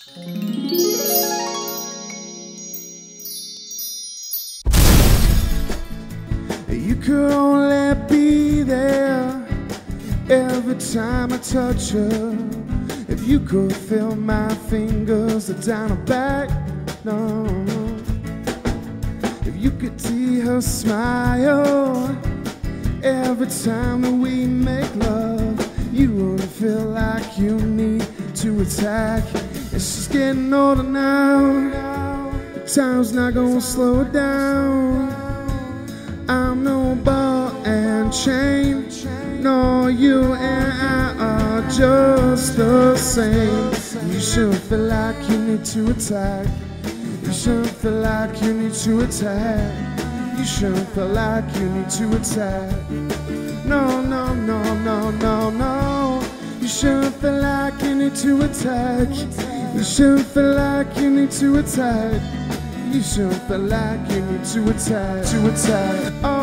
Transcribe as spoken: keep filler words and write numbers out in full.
You could only be there every time I touch her. If you could feel my fingers down her back, no. If you could see her smile every time that we make love, you wouldn't feel like you need to attack. And she's getting older now, time's not gonna slow her down. I'm no ball and chain, no, you and I are just the same. You shouldn't feel like you need to attack. You shouldn't feel like you need to attack. You shouldn't feel like you need to attack. No, no, no, no, no, no. You shouldn't feel like you need to attack. You shouldn't feel like you need to attack. You shouldn't feel like you need to attack, to attack. Oh.